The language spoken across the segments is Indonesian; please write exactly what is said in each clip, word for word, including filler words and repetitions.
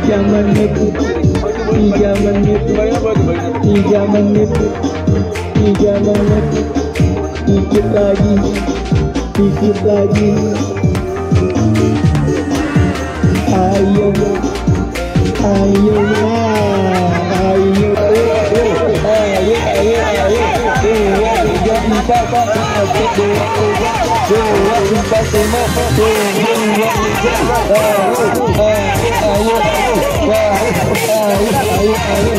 tiga menit, tiga menit, tiga menit, tiga menit, dikit lagi, dikit lagi. Ayo, ayo, ayo, ayo, ayo, ayo, dua, tiga, empat, lima, dua, dua, empat, lima, dua, dua, ayo, ayo, ayo, ayo.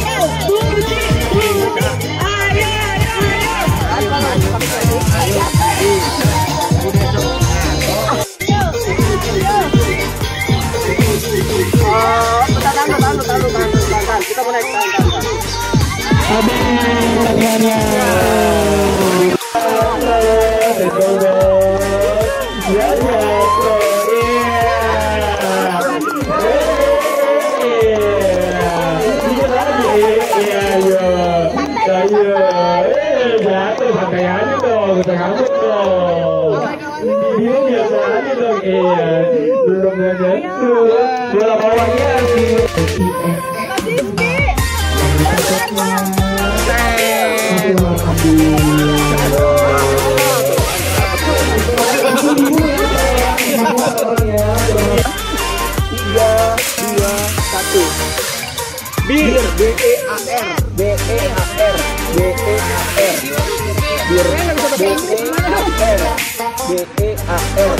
Kita mau naik tangga. Habis tangannya. Ya ya jatuh pakaiannya dong, kita ngambek dong. Dia biasa aja dong, iya. Belum nyentuh, bola bawahnya sih. Tiga, dua, satu. Bir, B E A R, B E A R, B E A R. Bir, B E A R, B E A R.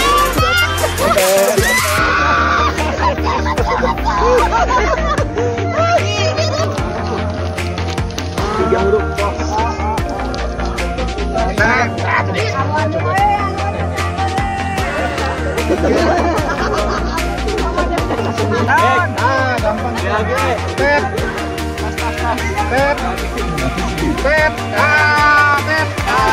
Tiga huruf. Ah, gampang lagi. Pep. Pep. Pep. Ah, pep.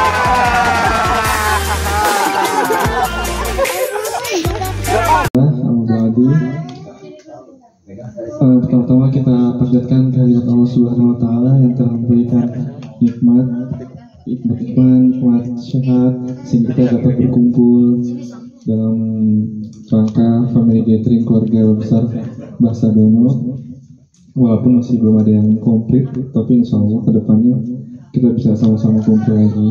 Uh, pertama-tama kita panjatkan kehadirat Allah Subhanahu Wa Taala yang telah memberikan nikmat, nikmat iman, nikmat sehat, sehingga kita dapat berkumpul dalam rangka family gathering keluarga besar Bahasa Dono. Walaupun masih belum ada yang komplit, tapi insya Allah kedepannya kita bisa sama-sama kumpul lagi.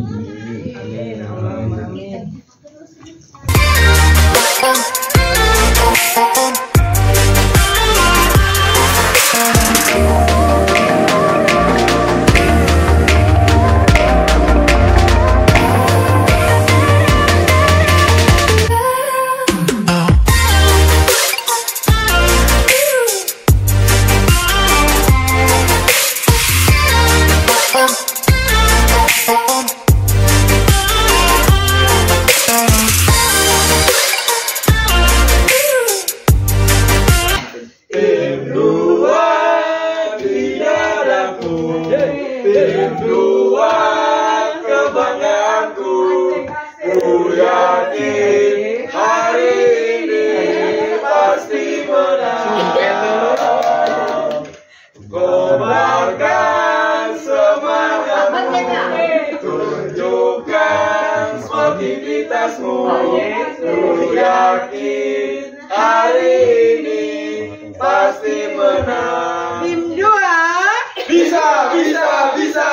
Ku yakin hari ini pasti menang. Tim dua Bisa, bisa, bisa.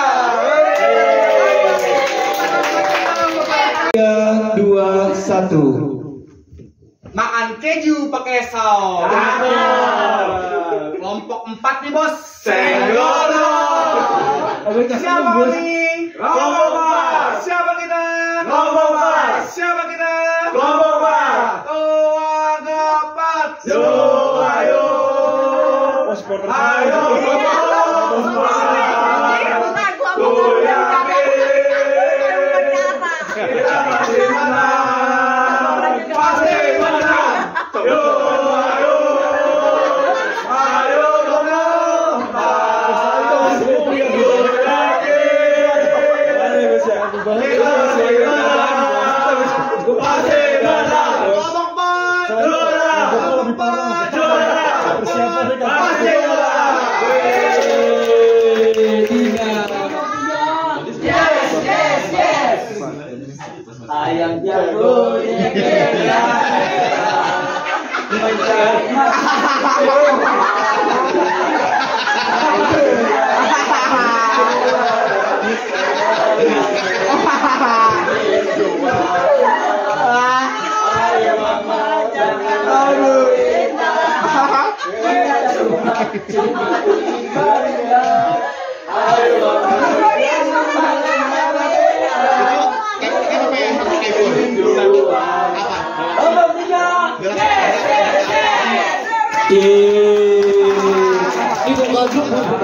Tiga, dua, satu. makan keju pakai saus. Kelompok empat nih bos. Senggolo. Siapa nih? Kelompok empat. Siapa kita? Kelompok empat. Siapa kita? Kelompok empat. Tua gapat. Yo, ayo. Ayo. Ku yakin kita pasti menang. Pasti menang. Yo, ayo. Ayo, kelompok empat. Ku yakin kita pasti menang. Pasti menang. Kelompok empat. Juara. Juara. Pasti menang. Yes, yes, yes. Ayam jago Itu langsung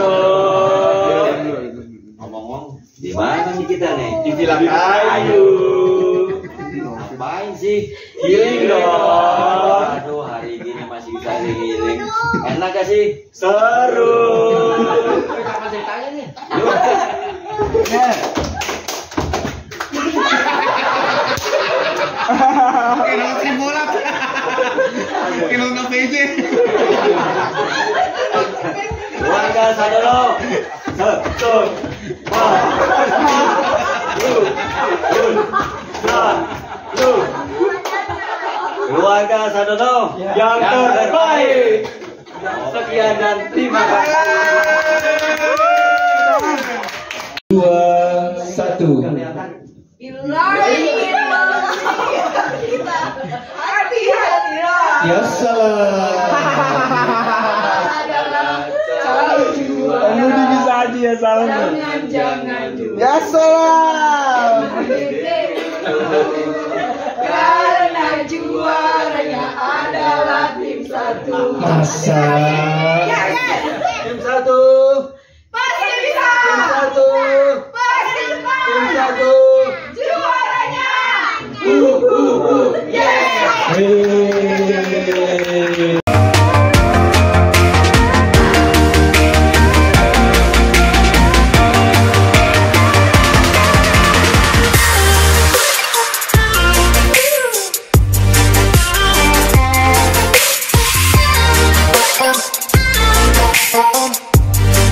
ngomong-ngomong di mana nih kita nih? di Villa Kayu. Ngapain sih? Healing dong. Aduh, hari gini masih bisa healing. Enak gak sih? Seru. Kapan ceritanya nih? Kenal si bola. Kenal nggak P J. Warga Sadono. Satu. Keluarga Sadono Yang terbaik. Sekian dan terima kasih. Dua, satu. Ya salam. Kamu bisa aja ya salam. Jangan Ya salam. karena juaranya adalah tim satu. Masa. Tim satu. Pasti bisa. Tim satu. Pasti bisa. Tim satu. Juaranya. Uh, uh, uh. Yeah. Hei. Oh,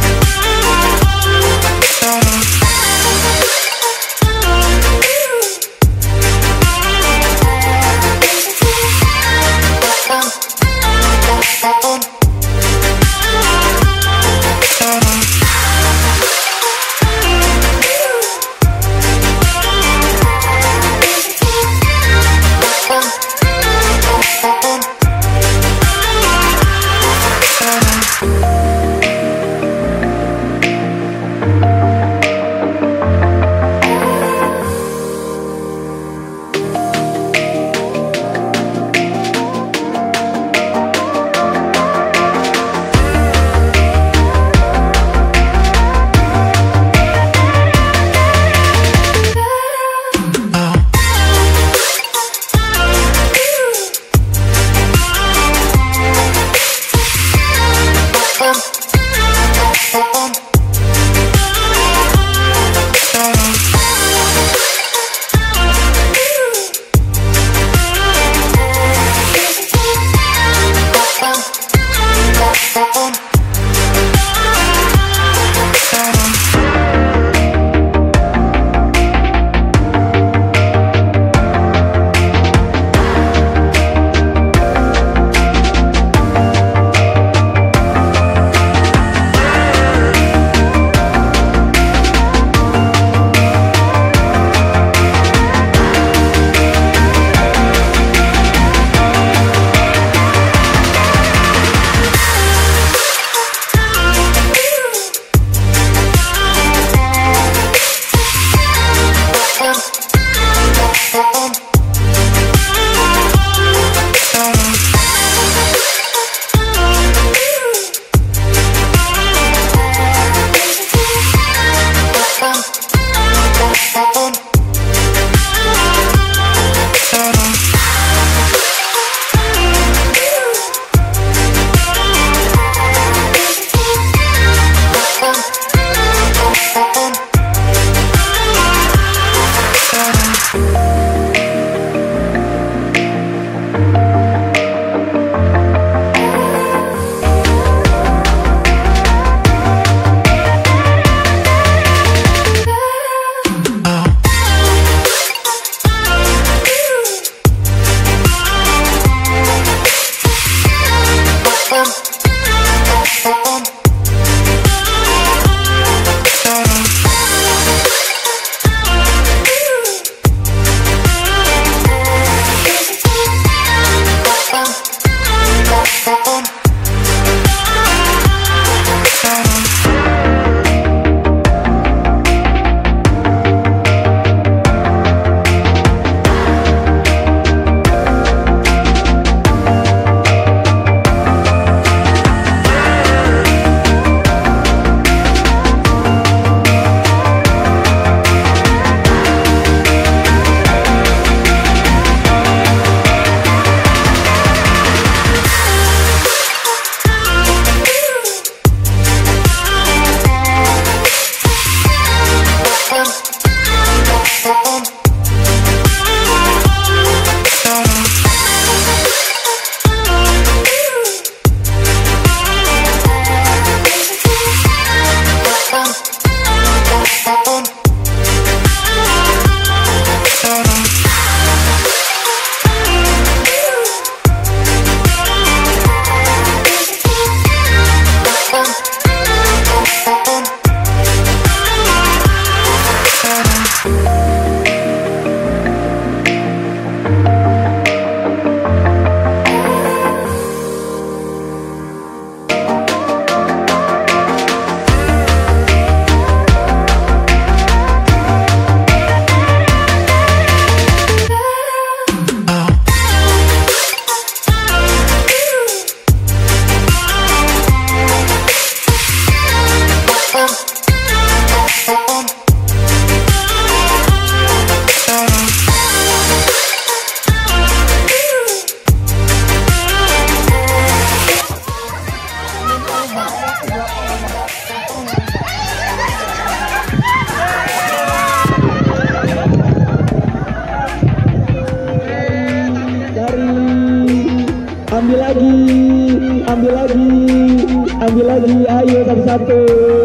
Ambil lagi, ambil lagi, ambil lagi, ayo satu-satu.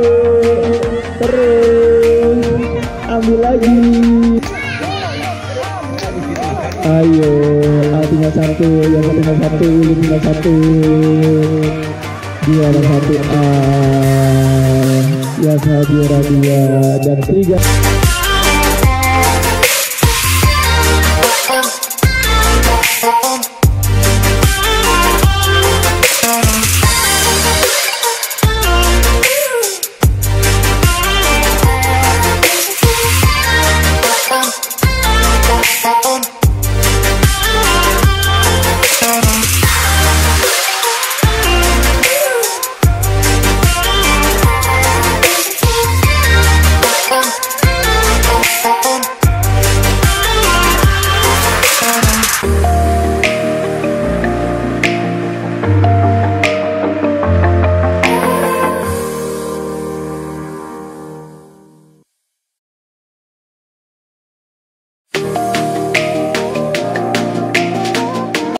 Terus, ambil lagi. Ayo, ah, tinggal satu, yang tinggal satu, tinggal satu. Dia ada satu, ah, yang juara dua dan tiga.